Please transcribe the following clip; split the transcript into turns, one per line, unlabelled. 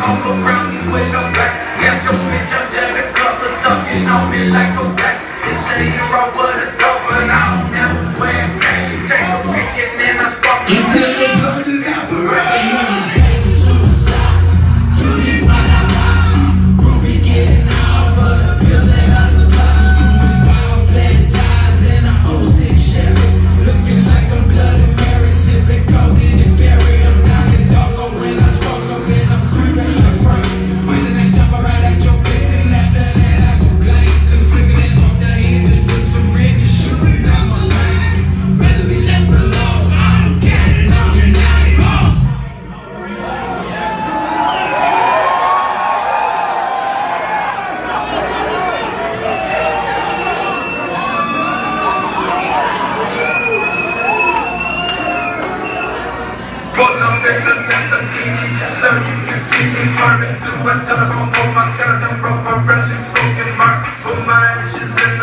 I'm around you with a black. Got your bitch up there, the color sucking on me like a black. It's a hero with a dope, but I don't never wear black. Take a pick and then I fuck you.
Until they blow the apparatus.
So you can see me swerving to a telephone pole. My skeleton broke my relic, smoking mark. Put my ashes in